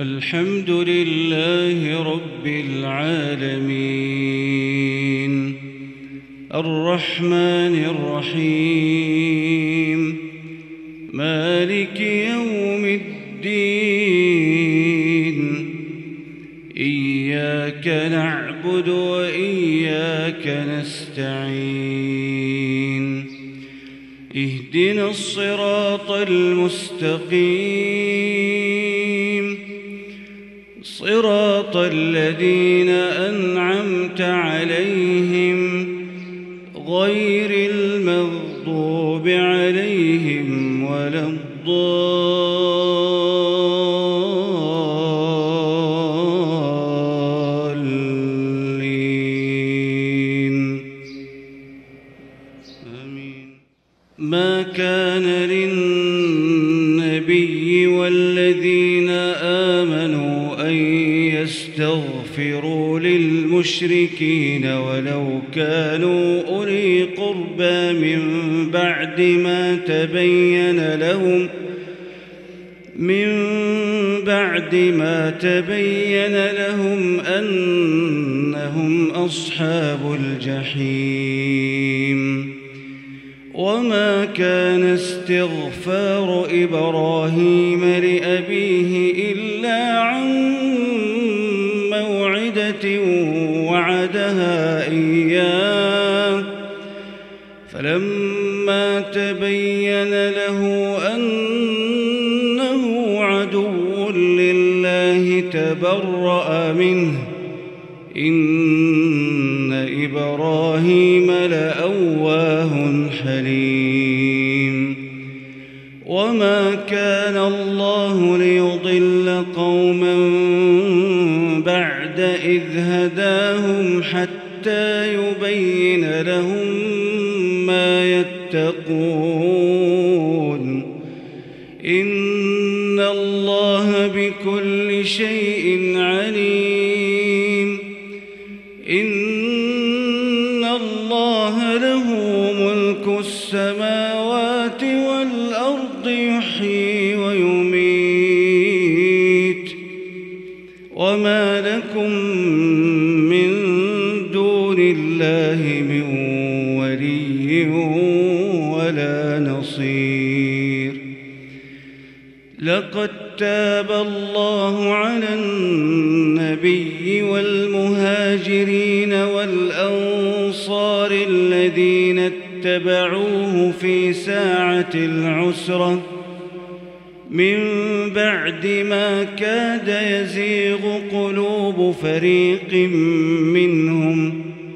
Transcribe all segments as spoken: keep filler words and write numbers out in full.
الحمد لله رب العالمين الرحمن الرحيم مالك يوم الدين إياك نعبد وإياك نستعين اهدنا الصراط المستقيم صراط الذين أنعمت عليهم غير المغضوب عليهم ولا الضالين آمين. ما كان للنبي والذين آمنوا أن يستغفروا للمشركين ولو كانوا أولي قربى من بعد ما تبين لهم من بعد ما تبين لهم أنهم أصحاب الجحيم. وما كان استغفار إبراهيم لأبيه إلا عن موعدة وعدها إياه فلما تبين له أنه عدو لله تبرأ منه إن إبراهيم لأواه حليم. وما كان الله ليضل قوما بعد إذ هداهم حتى يبين لهم ما يتقون إن الله بكل شيء عليم. إن الله له ملك السماوات والأرض يحيي ويميت وما لكم من دون الله من ولي ولا نصير. لقد تاب الله على النبي والمهاجرين والأنصار الذين اتبعوه في ساعة العسرة من بعد ما كاد يزيغ قلوب فريق منهم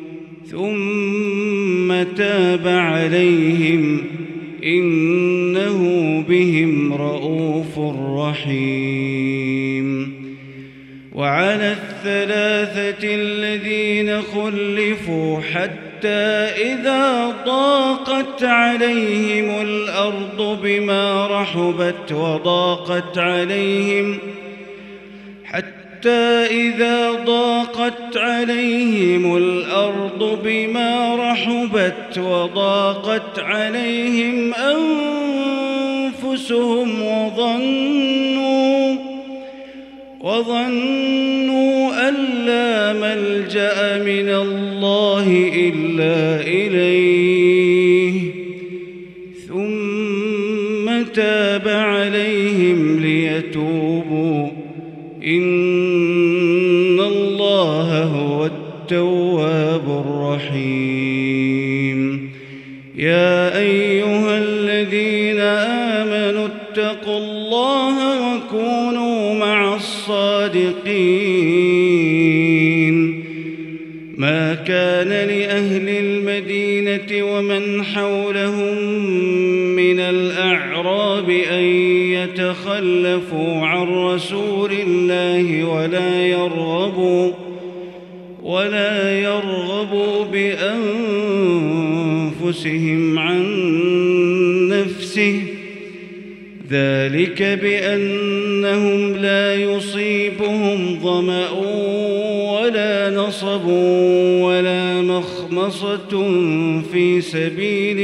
ثم تاب عليهم إنه بهم رءوف رحيم. وعلى الثلاثة الذين خلفوا حتى إذا ضاقت عليهم الأرض بما رحبت وضاقت عليهم حتى إذا ضاقت عليهم الأرض بما رحبت وضاقت عليهم أنفسهم وظنوا وظنوا أن لا ملجأ من الله إلا إليه ثم تاب عليهم ليتوبوا إن الله هو التواب الرحيم. يا أيها الذين آمنوا اتقوا الله وكونوا مع الصادقين. ما كان لأهل المدينة ومن حولهم من الأعراب أن يتخلفوا عن رسول الله ولا يرغبوا ولا يرغبوا بأنفسهم عن نفسه ذلك بأنهم لا يصيبهم ظمأ ولا نصب ولا مخمصة في سبيل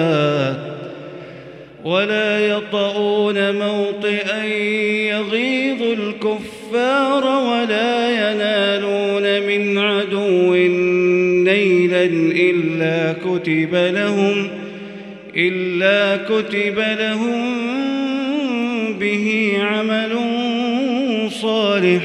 الله ولا يطؤون موطئا يغيظ الكفار ولا ينالون من عدو نيلا إلا كتب لهم إلا كتب لهم به عمل صالح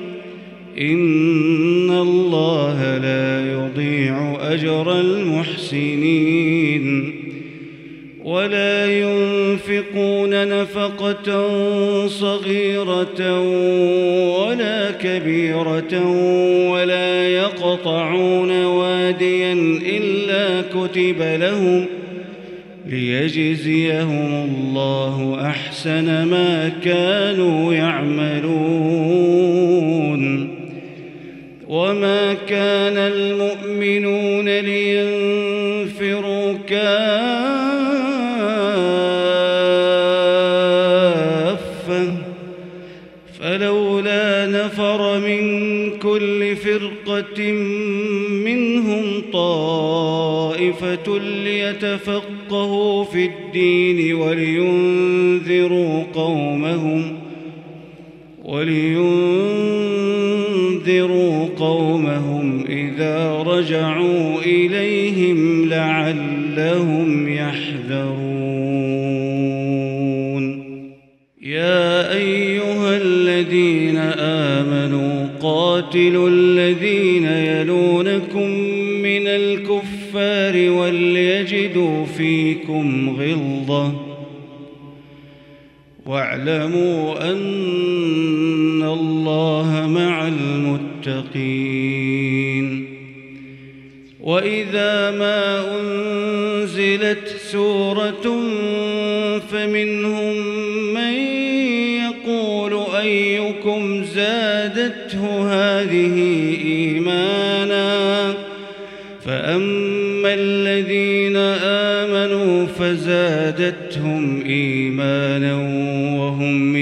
إن الله لا يضيع أجر المحسنين ولا ينفقون نفقة صغيرة ولا كبيرة ولا يقطعون واديا إلا كتب لهم ليجزيهم الله أحسن ما كانوا يعملون وما كان المؤمنون لينفروا كافة فلولا نفر من كل فرقة منهم طائفة ليتفقهوا في الدين ولينذروا قومهم ولينذروا قومهم إذا رجعوا إليهم لعلهم يحذرون يا أيها الذين آمنوا قاتلوا الذين يلونكم من الكفار وليجدوا فيكم غلظة واعلموا أن الله مع المتقين وإذا ما أنزلت سورة فمنهم من يقول أيكم زادته هذه إيمانا فأما الذين آمنوا فزادتهم إيمانا وهم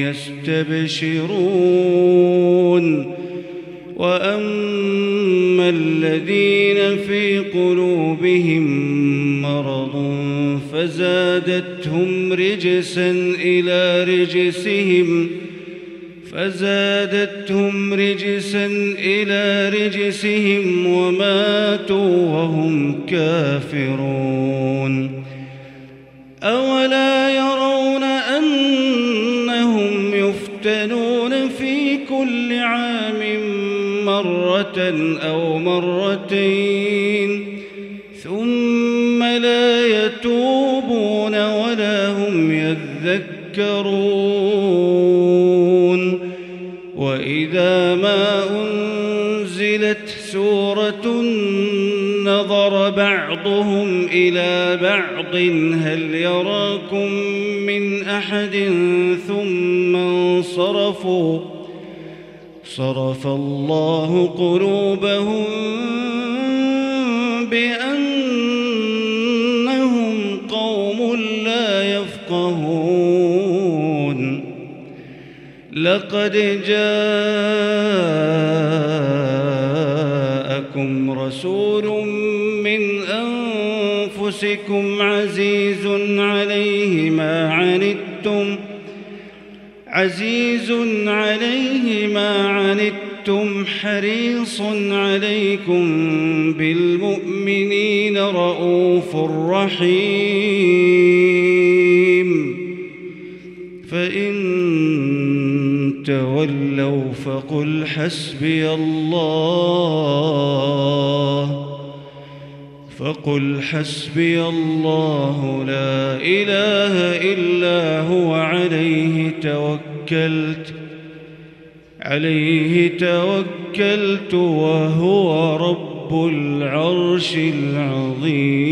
يستبشرون وأما الذين في قلوبهم مرض فزادتهم رجسا إلى رجسهم فزادتهم رجسا إلى رجسهم وماتوا وهم كافرون أولا يرون أنهم يفتنون في كل عام مرة أو مرتين ثم لا يتوبون ولا هم يذكرون وإذا ما أنزلت سورة نظر بعضهم إلى بعض هل يراكم من أحد ثم انصرفوا صرف الله قلوبهم بأنهم قوم لا يفقهون لقد جاءكم رسول من أنفسكم عزيز عليه ما عنتم عزيز عليه ما عنتم حريص عليكم بالمؤمنين رؤوف رحيم فإن تولوا فقل حسبي الله فقل حسبي الله لا إله إلا هو عليه توكلت عليه توكلت وهو رب العرش العظيم.